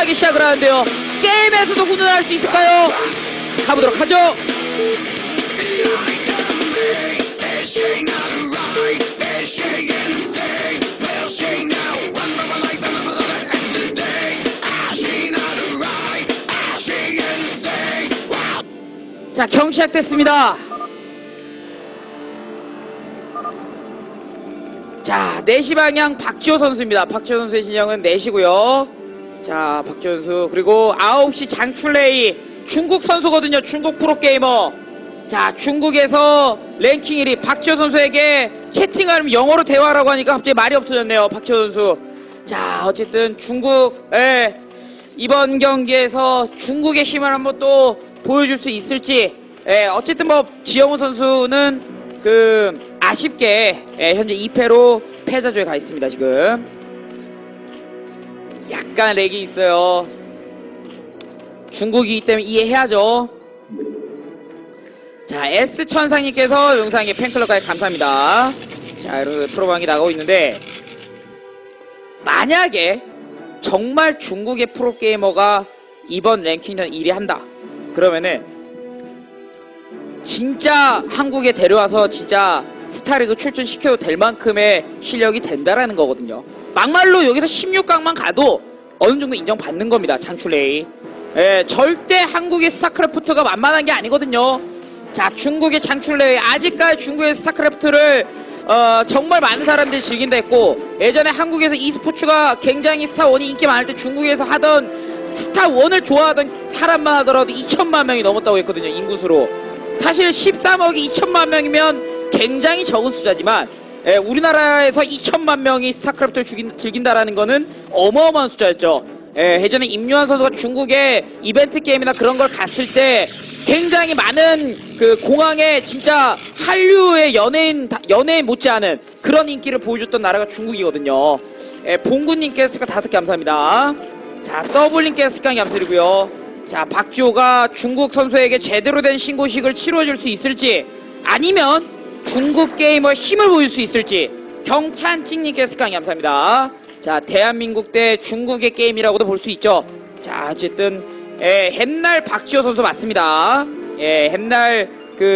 훈훈하게 시작을 하는데요. 게임에서도 훈훈할 수 있을까요? 가보도록 하죠. 자, 경 시작됐습니다. 자, 4시 방향 박지호 선수입니다. 박지호 선수의 진영은 4시고요. 자, 박지호 선수, 그리고 9시 장출레이, 중국 선수거든요. 중국 프로게이머. 자, 중국에서 랭킹 1위 박지호 선수에게 채팅하면 영어로 대화라고 하니까 갑자기 말이 없어졌네요. 박지호 선수. 자, 어쨌든 중국, 이번 경기에서 중국의 힘을 한번 또 보여줄 수 있을지. 어쨌든 뭐 지영호 선수는 아쉽게 현재 2패로 패자조에 가 있습니다. 지금 약간 렉이 있어요. 중국이기 때문에 이해해야죠. 자, S천상님께서 영상에 팬클럽까지 감사합니다. 자, 여러분 프로방이 나가고 있는데, 만약에 정말 중국의 프로게이머가 이번 랭킹전 1위 한다 그러면은 진짜 한국에 데려와서 진짜 스타리그 출전시켜도 될 만큼의 실력이 된다라는 거거든요. 막말로 여기서 16강만 가도 어느 정도 인정받는 겁니다. 장출레이. 절대 한국의 스타크래프트가 만만한 게 아니거든요. 자, 중국의 장출레이. 아직까지 중국의 스타크래프트를 정말 많은 사람들이 즐긴다 했고, 예전에 한국에서 e스포츠가 굉장히 스타1이 인기 많을 때 중국에서 하던 스타1을 좋아하던 사람만 하더라도 2천만 명이 넘었다고 했거든요. 인구수로. 사실 13억이 2천만 명이면 굉장히 적은 숫자지만, 우리나라에서 2천만 명이 스타크래프트를 즐긴다라는 거는 어마어마한 숫자였죠. 예전에 임요한 선수가 중국의 이벤트 게임이나 그런 걸 갔을 때 굉장히 많은 공항에 진짜 한류의 연예인 못지않은 그런 인기를 보여줬던 나라가 중국이거든요. 봉구님께서 스카 5개 감사합니다. 자, 더블님께서 스카 감사드리고요. 자, 박지호가 중국 선수에게 제대로 된 신고식을 치러줄 수 있을지, 아니면 중국 게이머의 힘을 보일 수 있을지, 경찬찡님께서 스카 감사합니다. 자, 대한민국 대 중국의 게임이라고도 볼 수 있죠. 자, 어쨌든 옛날 박지호 선수 맞습니다. 옛날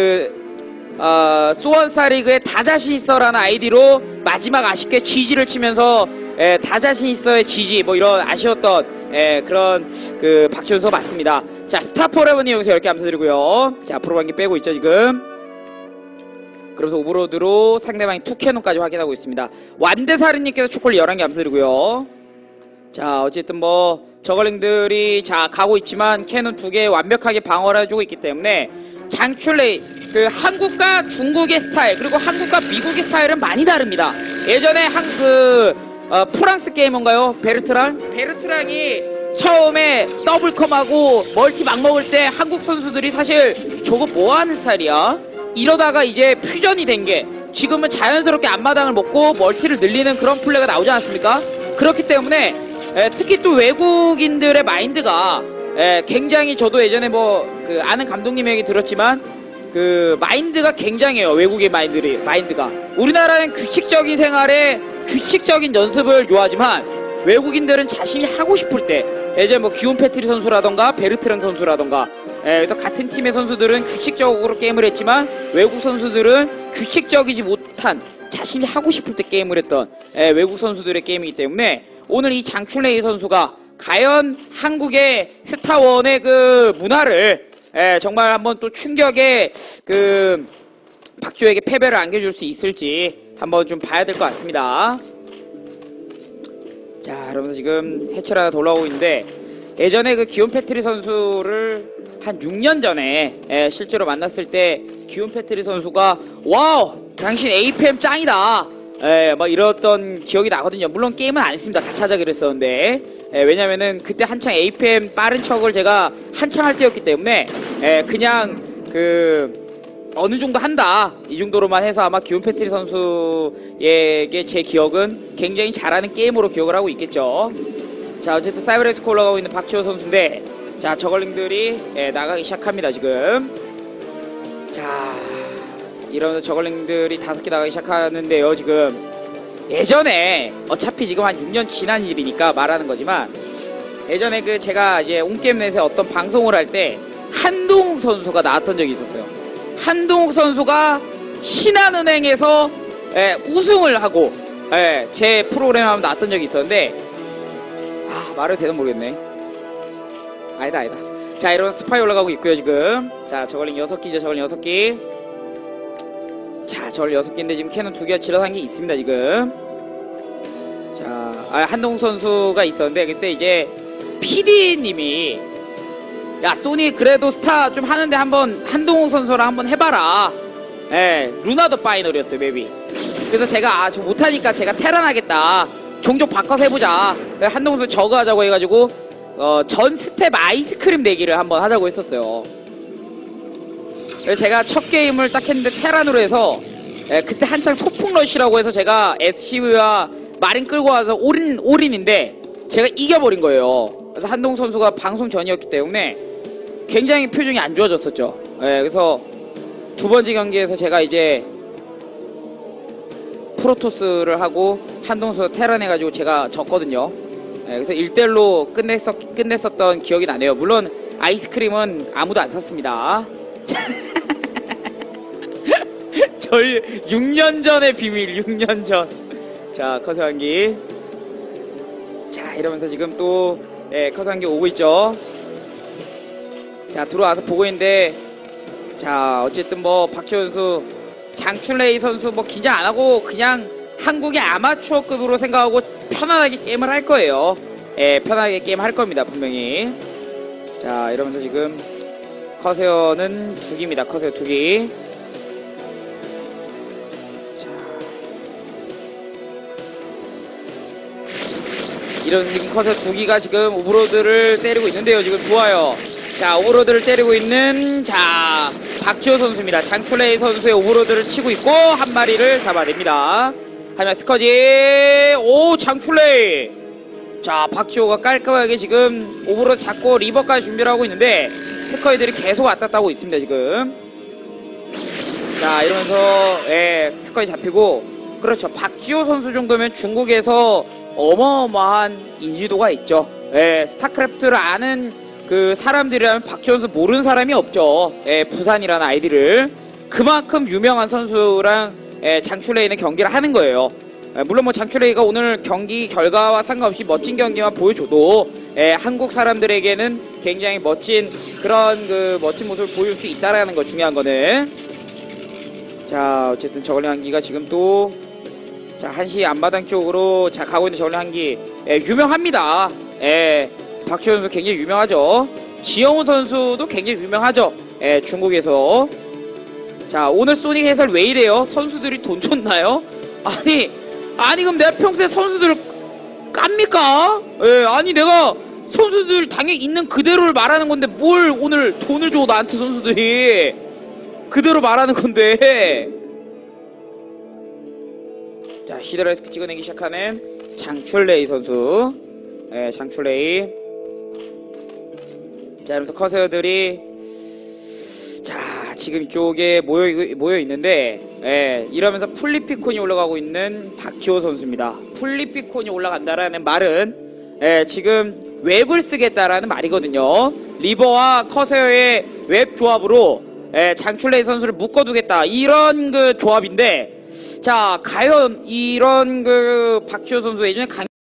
소원스타리그의 다자신있어라는 아이디로 마지막 아쉽게 GG를 치면서 다자신있어의 GG 뭐 이런 아쉬웠던 그런 박지호 선수 맞습니다. 자, 스타포레버님 여기서 10개 감사드리고요. 자, 프로방기 빼고 있죠 지금. 그러면서 오버로드로 상대방이 투캐논까지 확인하고 있습니다. 완대사르님께서 초콜릿 11개 감사드리고요. 자, 어쨌든 뭐 저걸링들이 자 가고 있지만 캐논 2개 완벽하게 방어를 해주고 있기 때문에 장출레이, 한국과 중국의 스타일 그리고 한국과 미국의 스타일은 많이 다릅니다. 예전에 프랑스 게이머인가요? 베르트랑이 처음에 더블컴하고 멀티 막 먹을 때 한국 선수들이 사실 저거 뭐하는 스타일이야? 이러다가 이제 퓨전이 된 게 지금은 자연스럽게 앞마당을 먹고 멀티를 늘리는 그런 플레이가 나오지 않았습니까? 그렇기 때문에 특히 또 외국인들의 마인드가 굉장히, 저도 예전에 아는 감독님 얘기 들었지만 마인드가 굉장해요. 외국의 마인드가. 우리나라는 규칙적인 생활에 규칙적인 연습을 요하지만 외국인들은 자신이 하고 싶을 때, 예전에 기온 패트리 선수라던가 베르트랑 선수라던가, 그래서 같은 팀의 선수들은 규칙적으로 게임을 했지만 외국 선수들은 규칙적이지 못한 자신이 하고 싶을 때 게임을 했던 외국 선수들의 게임이기 때문에, 오늘 이 장출레이 선수가 과연 한국의 스타1의 문화를 정말 한번 또 충격의 박지호에게 패배를 안겨줄 수 있을지 한번 좀 봐야 될 것 같습니다. 자, 그러면서 지금 해철 하나 더 올라오고 있는데, 예전에 기온 패트리 선수를 한 6년 전에 실제로 만났을 때 기온 패트리 선수가 와우 당신 APM 짱이다 막 이랬던 기억이 나거든요. 물론 게임은 안 했습니다. 같이 하자 그랬었는데, 왜냐면은 그때 한창 APM 빠른 척을 제가 한창 할 때였기 때문에 그냥 어느 정도 한다 이 정도로만 해서 아마 기온 패트리 선수에게 제 기억은 굉장히 잘하는 게임으로 기억을 하고 있겠죠. 자, 어쨌든 사이버레스크 올라가고 있는 박지호 선수인데, 자, 저걸링들이 나가기 시작합니다 지금. 자, 이러면서 저걸링들이 5개 나가기 시작하는데요 지금. 예전에 어차피 지금 한 6년 지난 일이니까 말하는 거지만, 예전에 그 제가 이제 온게임넷에 어떤 방송을 할 때 한동욱 선수가 나왔던 적이 있었어요. 한동욱 선수가 신한은행에서 우승을 하고 제 프로그램에 한번 나왔던 적이 있었는데 말해도 되나 모르겠네. 아니다. 자, 이런 스파이 올라가고 있고요 지금. 자, 저걸링 6기죠. 저걸링 6기. 자, 저걸링 6기인데 지금 캐논 2개가 질러한 게 있습니다 지금. 자, 한동욱 선수가 있었는데 그때 이제 PD님이 야, 소니 그래도 스타 좀 하는데 한번 한동욱 선수랑 한번 해봐라. 루나 더 파이널이었어요 맵이. 그래서 제가 저 못하니까 제가 테란 하겠다. 종족 바꿔서 해보자. 한동욱 선수 저거 하자고 해가지고 전 스텝 아이스크림 내기를 한번 하자고 했었어요. 그래서 제가 첫 게임을 딱 했는데 테란으로 해서 그때 한창 소풍러쉬라고 해서 제가 SCV와 마린 끌고 와서 올인인데 제가 이겨버린 거예요. 그래서 한동욱 선수가 방송 전이었기 때문에 굉장히 표정이 안 좋아졌었죠. 그래서 두 번째 경기에서 제가 이제 프로토스를 하고 한동욱 선수 테란 해가지고 제가 졌거든요. 그래서 1대1로 끝냈었던 기억이 나네요. 물론 아이스크림은 아무도 안 샀습니다. 절 6년 전의 비밀, 6년 전. 자, 커세환기. 자, 이러면서 지금 또 커세환기 오고 있죠. 자, 들어와서 보고 있는데, 자, 어쨌든 뭐 박지호 선수, 장춘레이 선수 뭐 긴장 안 하고 그냥 한국의 아마추어급으로 생각하고 편안하게 게임을 할 거예요. 편안하게 게임 할 겁니다 분명히. 자, 이러면서 지금 커세어는 2기입니다. 커세어 2기. 자, 이러면서 지금 커세어 2기가 지금 오버로드를 때리고 있는데요. 지금 좋아요. 자, 오버로드를 때리고 있는 자 박지호 선수입니다. 장출레이 선수의 오버로드를 치고 있고 한 마리를 잡아냅니다. 하지만 스커지 오 장출레이. 자, 박지호가 깔끔하게 지금 오버로드 잡고 리버까지 준비를 하고 있는데 스커이들이 계속 왔다 갔다 하고 있습니다 지금. 자, 이러면서 스커이 잡히고. 그렇죠, 박지호 선수 정도면 중국에서 어마어마한 인지도가 있죠. 스타크래프트를 아는 그 사람들이라면 박지호 선수 모르는 사람이 없죠. 부산이라는 아이디를. 그만큼 유명한 선수랑 장출레이는 경기를 하는 거예요. 물론 뭐 장출레이가 오늘 경기 결과와 상관없이 멋진 경기만 보여줘도 한국 사람들에게는 굉장히 멋진 그런 그 멋진 모습을 보여줄 수 있다라는 거 중요한 거는. 자, 어쨌든 저걸링 한기가 지금 또 자, 한시 앞마당 쪽으로 자 가고 있는 저걸링 한기. 유명합니다. 박지호 선수 굉장히 유명하죠. 지영훈 선수도 굉장히 유명하죠. 중국에서. 자, 오늘 소닉 해설 왜 이래요? 선수들이 돈 줬나요? 아니 그럼 내가 평소에 선수들을 깝니까? 아니 내가 선수들 당연히 있는 그대로를 말하는 건데 뭘 오늘 돈을 줘 나한테. 선수들이 그대로 말하는 건데. 자, 히드라이스크 찍어내기 시작하는 장출레이 선수. 장출레이. 자, 이러면서 커세어들이 자 지금 이쪽에 모여 있는데 이러면서 플리피콘이 올라가고 있는 박지호 선수입니다. 플리피콘이 올라간다라는 말은 지금 웹을 쓰겠다라는 말이거든요. 리버와 커세어의 웹 조합으로 장출레이 선수를 묶어두겠다, 이런 그 조합인데, 자 과연 이런 그 박지호 선수 예전에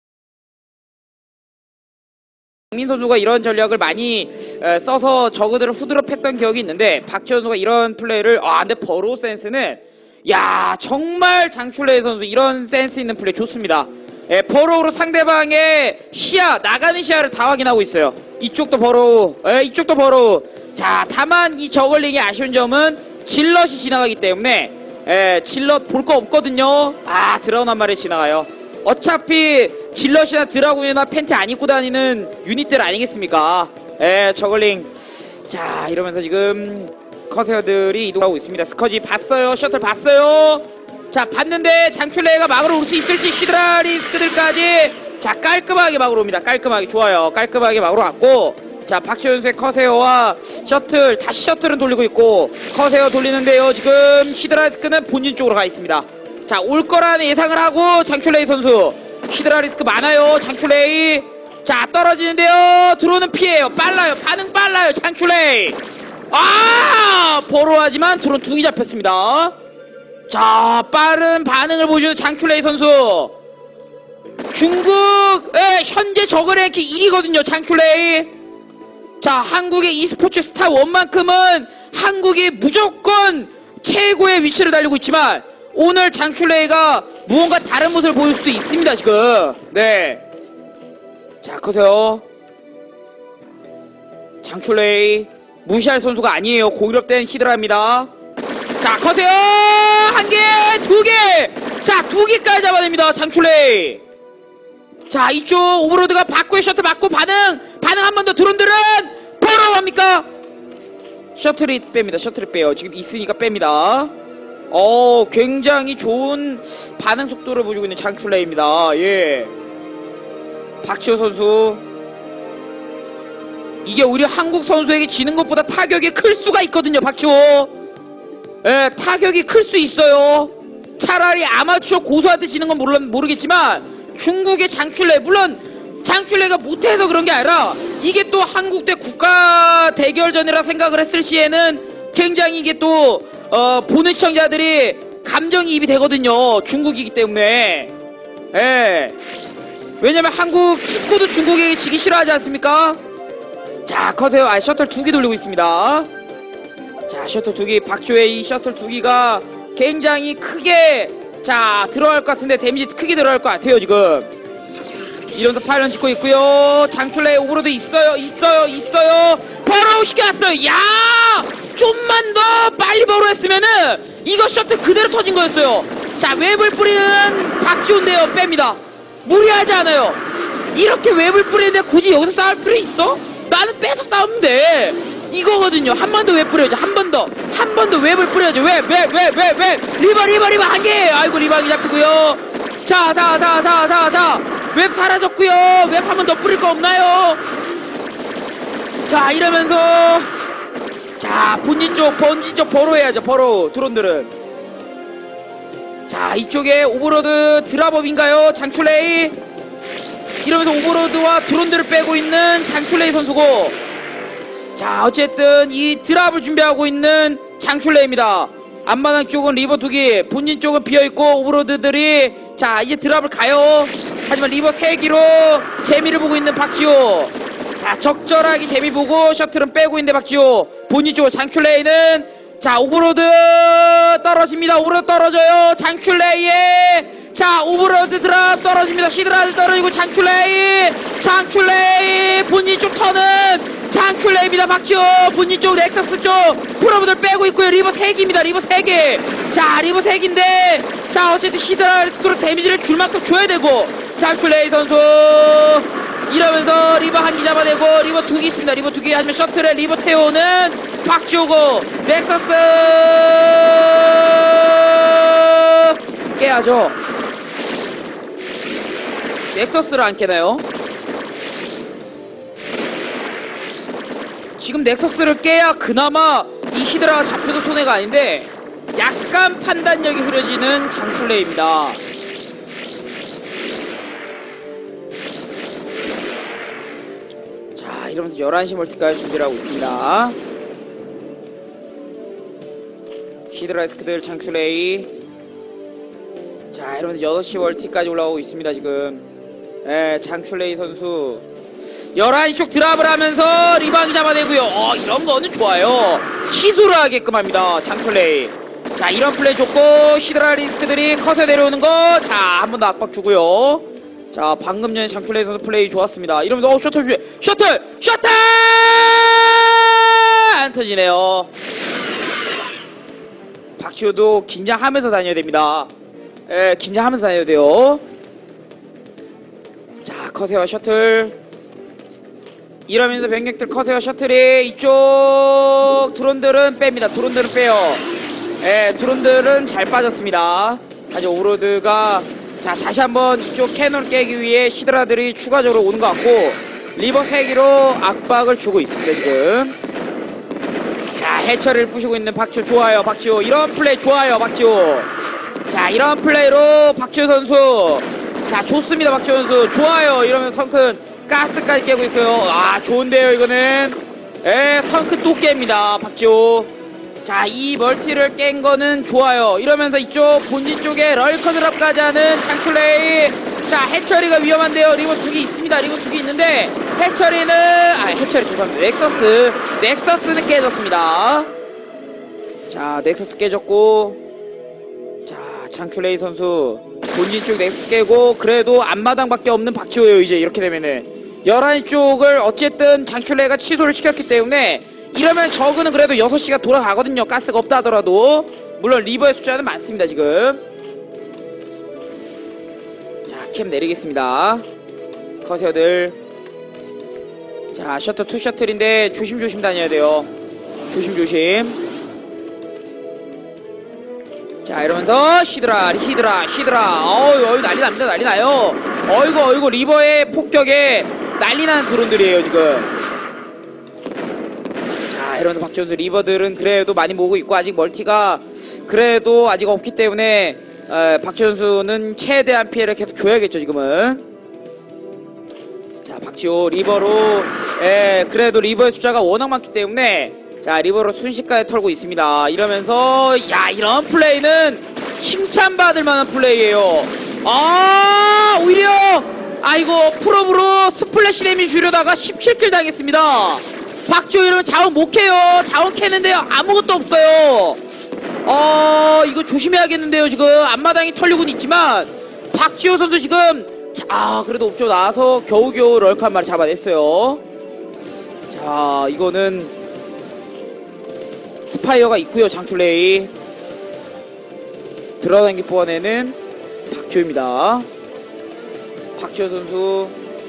강민 선수가 이런 전략을 많이 써서 저그들을 후드럽했던 기억이 있는데, 박지호 선수가 이런 플레이를 근데 버로우 센스는 야 정말 장출레이 선수 이런 센스 있는 플레이 좋습니다. 버로우로 상대방의 시야, 나가는 시야를 다 확인하고 있어요. 이쪽도 버로우, 이쪽도 버로우. 자, 다만 이 저글링의 아쉬운 점은 질럿이 지나가기 때문에 질럿 볼 거 없거든요. 드라운 한 마리 지나가요. 어차피 질럿이나 드라군이나 팬티 안 입고 다니는 유닛들 아니겠습니까? 저글링. 자, 이러면서 지금 커세어들이 이동하고 있습니다. 스커지 봤어요. 셔틀 봤어요. 자, 봤는데 장출레이가 막으러 올 수 있을지. 시드라리스크들까지 자 깔끔하게 막으러 옵니다. 깔끔하게. 좋아요. 깔끔하게 막으러 왔고, 자 박지호 선수의 커세어와 셔틀, 다시 셔틀은 돌리고 있고 커세어 돌리는데요. 지금 히드라리스크는 본진 쪽으로 가 있습니다. 자, 올 거라는 예상을 하고 장출레이 선수. 히드라리스크 많아요. 장출레이. 자, 떨어지는데요. 들어오는 피해요. 빨라요. 반응 빨라요. 장출레이. 아, 버로하지만 드론 두 개 잡혔습니다. 자, 빠른 반응을 보여주는 장출레이 선수. 중국의 현재 저그 랭킹 1위거든요. 장출레이. 자, 한국의 e스포츠 스타 1만큼은 한국이 무조건 최고의 위치를 달리고 있지만 오늘 장출레이가 무언가 다른 모습을 보일 수도 있습니다. 지금. 네. 자, 커세요. 장출레이 무시할 선수가 아니에요. 고위력된 히드라입니다. 자, 커세요. 한 개, 두 개. 자, 두 개까지 잡아냅니다. 장출레이. 자, 이쪽 오버로드가 바꾸의 셔틀 맞고 반응 한 번 더. 드론들은 바로 갑니까? 셔틀이 뺍니다. 셔틀이 빼요. 지금 있으니까 뺍니다. 굉장히 좋은 반응 속도를 보여주고 있는 장출레이입니다. 예. 박지호 선수. 이게 오히려 한국 선수에게 지는 것보다 타격이 클 수가 있거든요. 박지호. 예, 타격이 클 수 있어요. 차라리 아마추어 고수한테 지는 건 물론 모르겠지만 중국의 장출레이, 물론 장출레이가 못해서 그런 게 아니라 이게 또 한국 대 국가 대결전이라 생각을 했을 시에는 굉장히 이게 또 보는 시청자들이 감정이입이 되거든요. 중국이기 때문에. 예. 왜냐면 한국 축구도 중국에게 지기 싫어하지 않습니까? 자, 커세요. 셔틀 두 개 돌리고 있습니다. 자, 셔틀 두 개. 박주의 이 셔틀 두 개가 굉장히 크게 자 들어갈 것 같은데 데미지 크게 들어갈 것 같아요. 지금 이러면서 파일런 짓고 있고요. 장출레이 오버로드 있어요. 바로 시켜왔어요. 야, 좀만 더 빨리 바로 했으면은 이거 셔틀 그대로 터진 거였어요. 자, 웹을 뿌리는 박지호인데요. 뺍니다. 무리하지 않아요. 이렇게 웹을 뿌리는데 굳이 여기서 싸울 필요 있어? 나는 빼서 싸우면 돼. 이거거든요. 한 번 더 웹 뿌려야죠. 한 번 더 웹을 뿌려야죠. 웹 리버 한 개. 아이고, 리버하기 잡히고요. 자, 웹 사라졌고요. 웹 한 번 더 뿌릴 거 없나요? 자, 이러면서 자, 본진 쪽 버로 해야죠. 버로 드론들은. 자, 이쪽에 오버로드 드랍업인가요? 장출레이. 이러면서 오버로드와 드론들을 빼고 있는 장출레이 선수고, 자, 어쨌든 이 드랍을 준비하고 있는 장출레이입니다. 앞마당 쪽은 리버 두기, 본진 쪽은 비어있고 오버로드들이 자 이제 드랍을 가요. 하지만 리버 3기로 재미를 보고 있는 박지호. 자, 적절하게 재미 보고 셔틀은 빼고 있는데 박지호. 본진 쪽 장출레이는 자 오버로드 떨어집니다. 오버로드 떨어져요. 장출레이의 자 오버로드 드랍 떨어집니다. 시드라드 떨어지고 장출레이 본진 쪽 턴은 장출레이입니다. 박지호 본진 쪽 넥서스 쪽 프로브들 빼고 있고요. 리버 3기입니다. 리버 3개. 자, 리버 3기인데 자 어쨌든 시드라스크로 데미지를 줄 만큼 줘야 되고, 장출레이 선수 이러면서 리버 1기 잡아내고 리버 2기 있습니다. 리버 2기 하지만 셔틀에 리버 태우는 박지호고, 넥서스 깨야죠. 넥서스를 안 깨나요? 지금 넥서스를 깨야 그나마 이 히드라가 잡혀도 손해가 아닌데 약간 판단력이 흐려지는 장출레이입니다. 자, 이러면서 11시 멀티까지 준비를 하고 있습니다. 히드라이스크들 장출레이. 자, 이러면서 6시 멀티까지 올라오고 있습니다. 지금 장출레이 선수 11시 쪽 드랍을 하면서 리방이 잡아내고요. 이런 거는 좋아요. 취소를 하게끔 합니다. 장출레이. 자, 이런 플레이 좋고, 히드라 리스크들이 컷에 내려오는 거. 자, 한 번 더 압박 주고요. 자, 방금 전에 장출레이 선수 플레이 좋았습니다. 이러면서 셔틀 주에 셔틀 안 터지네요. 박지호도 긴장하면서 다녀야 됩니다. 긴장하면서 다녀야 돼요. 자, 커세와 셔틀. 이러면서 병력들 커세와 셔틀이 이쪽 드론들은 뺍니다. 드론들은 빼요. 드론들은 잘 빠졌습니다. 아직 오버로드가 자 다시 한번 이쪽 캐논 깨기 위해 히드라들이 추가적으로 오는 것 같고, 리버 3기로 압박을 주고 있습니다. 지금 자 해처리를 부시고 있는 박지호. 좋아요 박지호. 이런 플레이 좋아요 박지호. 자, 이런 플레이로 박지호 선수 자 좋습니다. 박지호 선수 좋아요. 이러면 성큰 가스까지 깨고 있고요. 아, 좋은데요, 이거는. 성큰 또 깹니다, 박지호. 자, 이 멀티를 깬 거는 좋아요. 이러면서 이쪽 본진 쪽에 럴커 드랍까지 하는 장클레이. 자, 해처리가 위험한데요. 리본 2개 있습니다. 리본 2개 있는데 해처리 죄송합니다. 넥서스는 깨졌습니다. 자, 넥서스 깨졌고, 자, 장클레이 선수 본진 쪽 넥서스 깨고, 그래도 앞마당밖에 없는 박지호예요. 이제 이렇게 되면은 11시 쪽을 어쨌든 장클레이가 취소를 시켰기 때문에 이러면 저그는 그래도 6시가 돌아가거든요. 가스가 없다 하더라도. 물론 리버의 숫자는 많습니다 지금. 자, 캠 내리겠습니다. 커세어들. 자, 셔터 투 셔틀인데 조심조심 다녀야 돼요. 조심조심. 자, 이러면서 히드라. 어이 난리납니다. 난리나요. 어이구 리버의 폭격에 난리나는 드론들이에요 지금. 자, 이러면서 박지호 리버들은 그래도 많이 모으고 있고, 아직 멀티가 그래도 아직 없기 때문에 박지호 선수는 최대한 피해를 계속 줘야겠죠 지금은. 자, 박지호 리버로 그래도 리버의 숫자가 워낙 많기 때문에 자, 리버로 순식간에 털고 있습니다. 이러면서 야, 이런 플레이는 칭찬받을 만한 플레이예요. 아, 오히려 아이고 프롬으로 스플래시 데미지 주려다가 17킬 당했습니다. 박지호 이러면 자원 못 캐요. 자원 캐는데요 아무것도 없어요. 이거 조심해야겠는데요. 지금 앞마당이 털리고는 있지만 박지호 선수 지금 그래도 옵저 나와서 겨우겨우 럴커 한 마리 잡아냈어요. 자, 이거는 스파이어가 있고요. 장출레이 들어당기 뽑아내는 박지호입니다. 박지호 선수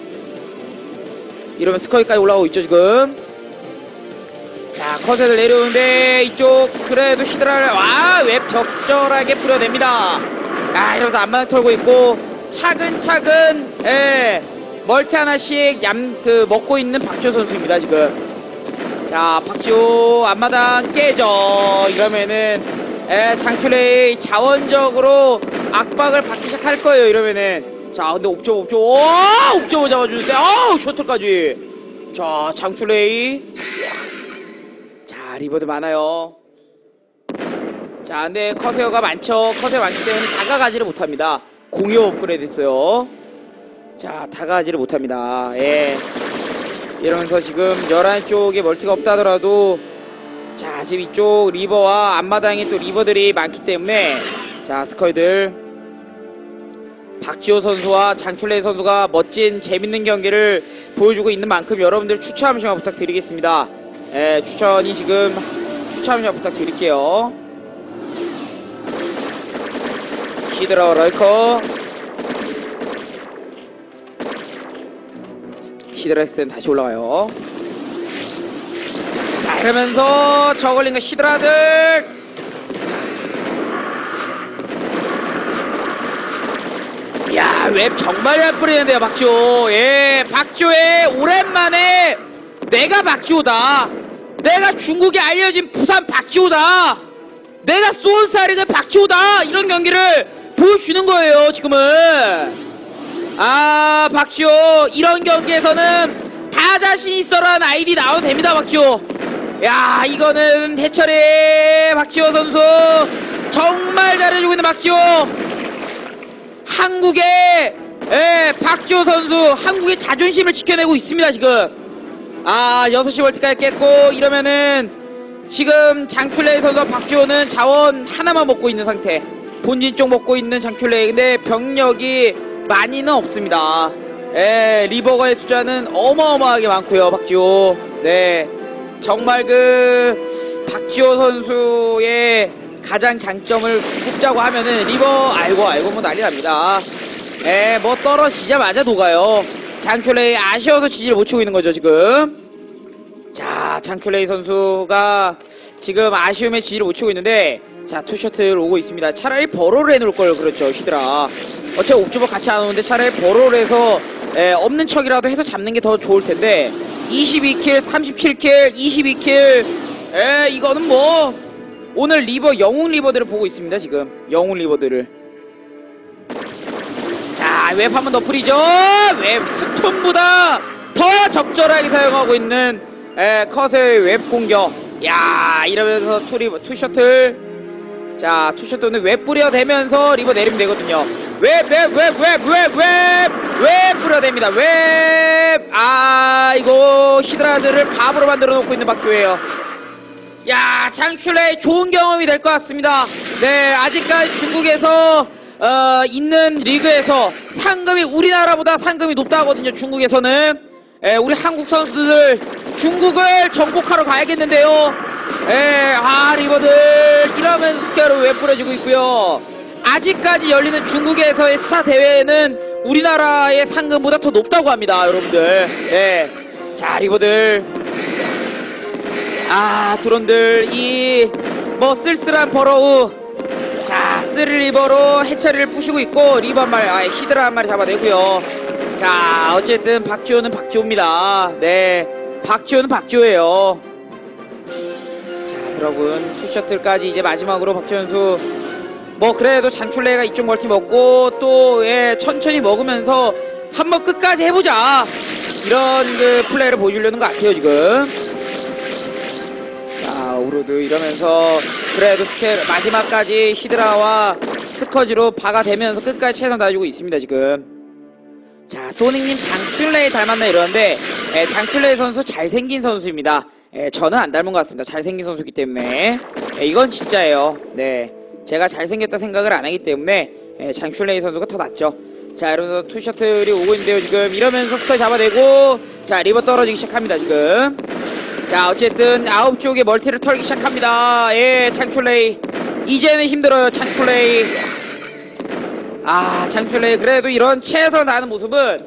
이러면 스커이까지 올라오고 있죠 지금. 자, 컷을 내려오는데 이쪽 그래도 히드라를 웹 적절하게 뿌려냅니다. 이러면서 앞마당 털고 있고 차근차근 멀티 하나씩 먹고 있는 박지호 선수입니다 지금. 자, 박지호 앞마당 깨져. 이러면은 장출레이 자원적으로 압박을 받기 시작할 거예요 이러면은. 자, 근데 옵저버 잡아주세요. 셔틀까지. 자, 장출레이. 자, 리버드 많아요. 자, 근데 커세어가 많죠. 커세어 많기 때문에 다가가지를 못합니다. 공유 업그레이드 했어요. 자, 다가가지를 못합니다. 이러면서 지금 11시 쪽에 멀티가 없다 하더라도 자, 지금 이쪽 리버와 앞마당에 또 리버들이 많기 때문에 자, 스커이들 박지호 선수와 장출레이 선수가 멋진 재밌는 경기를 보여주고 있는 만큼 여러분들 추천 한 번씩만 부탁드리겠습니다. 추천 한 번씩만 부탁드릴게요. 히드라 럴커 히드라 스크는 다시 올라가요. 자, 이러면서 저글링과 히드라들. 이야, 웹 정말 잘 뿌리는데요 박지호. 박지호의 오랜만에 내가 박지호다, 내가 중국에 알려진 부산 박지호다, 내가 소울사리드 박지호다, 이런 경기를 보여주는 거예요 지금은. 박지호 이런 경기에서는 다 자신 있어라는 아이디 나와도 됩니다 박지호. 야, 이거는 해철의 박지호 선수 정말 잘해주고 있는 박지호. 한국의 박지호 선수 한국의 자존심을 지켜내고 있습니다 지금. 6시 멀티까지 깼고 이러면은 지금 장출레이 선수와 박지호는 자원 하나만 먹고 있는 상태. 본진 쪽 먹고 있는 장출레이. 근데 병력이 많이는 없습니다. 리버거의 숫자는 어마어마하게 많고요 박지호. 정말 그 박지호 선수의 가장 장점을 꼽자고 하면은 리버 아이고 뭐 난리납니다. 뭐 떨어지자마자 녹아요. 장출레이 아쉬워서 지지를 못 치고 있는 거죠 지금. 자, 장출레이 선수가 지금 아쉬움에 지지를 못 치고 있는데 자, 투셔틀 오고 있습니다. 차라리 버로를 해놓을 걸 그랬죠 히드라. 어차피 옵저버 같이 안 오는데 차라리 버로를 해서 없는 척이라도 해서 잡는 게 더 좋을 텐데 22킬 37킬 22킬 이거는 뭐 오늘 리버 영웅 리버들을 보고 있습니다 지금. 영웅 리버들을. 자, 자, 웹 한 번 더 뿌리죠. 웹 스톤보다 더 적절하게 사용하고 있는 커세어의 웹 공격. 야, 이러면서 투셔틀. 자, 투셔틀은 웹 뿌려대면서 리버 내리면 되거든요. 웹 뿌려댑니다. 웹. 아, 이거 히드라들을 바보로 만들어 놓고 있는 박주예요. 야, 장출레이 좋은 경험이 될 것 같습니다. 네, 아직까지 중국에서 있는 리그에서 상금이 우리나라보다 상금이 높다 하거든요. 중국에서는. 우리 한국 선수들 중국을 정복하러 가야겠는데요. 리버들 이러면서 스케어를 왜 뿌려주고 있고요. 아직까지 열리는 중국에서의 스타 대회는 우리나라의 상금보다 더 높다고 합니다, 여러분들. 자, 리버들. 드론들 이 뭐 쓸쓸한 버러우. 자, 쓰리 리버로 해처리를 부시고 있고, 리버 한 마리, 히드라 한 마리 잡아내고요. 자, 어쨌든 박지호는 박지호입니다. 네, 박지호는 박지호예요. 자, 드러군 투셔틀까지 이제 마지막으로 박지호 선수 뭐 그래도 장출레이가 이쪽 멀티 먹고 또 천천히 먹으면서 한번 끝까지 해보자, 이런 그 플레이를 보여주려는 것 같아요 지금. 자, 오로드 이러면서 그래도 스케일 마지막까지 히드라와 스커지로 박아대면서 끝까지 최선 다해주고 있습니다 지금. 자, 소닉님 장출레이 닮았나 이러는데, 장출레이 선수 잘생긴 선수입니다. 저는 안 닮은 것 같습니다. 잘생긴 선수이기 때문에. 이건 진짜예요. 네, 제가 잘생겼다 생각을 안 하기 때문에 장출레이 선수가 더 낫죠. 자, 이러면서 투셔틀이 오고 있는데요 지금. 이러면서 스커지 잡아내고, 자, 리버 떨어지기 시작합니다 지금. 자, 어쨌든 9쪽에 멀티를 털기 시작합니다. 장출레이 이제는 힘들어요 장출레이. 장출레이 그래도 이런 최선을 다하는 모습은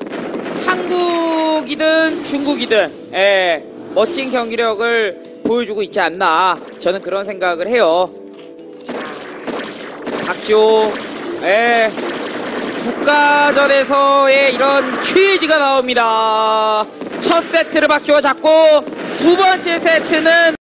한국이든 중국이든 멋진 경기력을 보여주고 있지 않나, 저는 그런 생각을 해요. 박지호 국가전에서의 이런 퀴즈가 나옵니다. 첫 세트를 박지호가 잡고 두 번째 세트는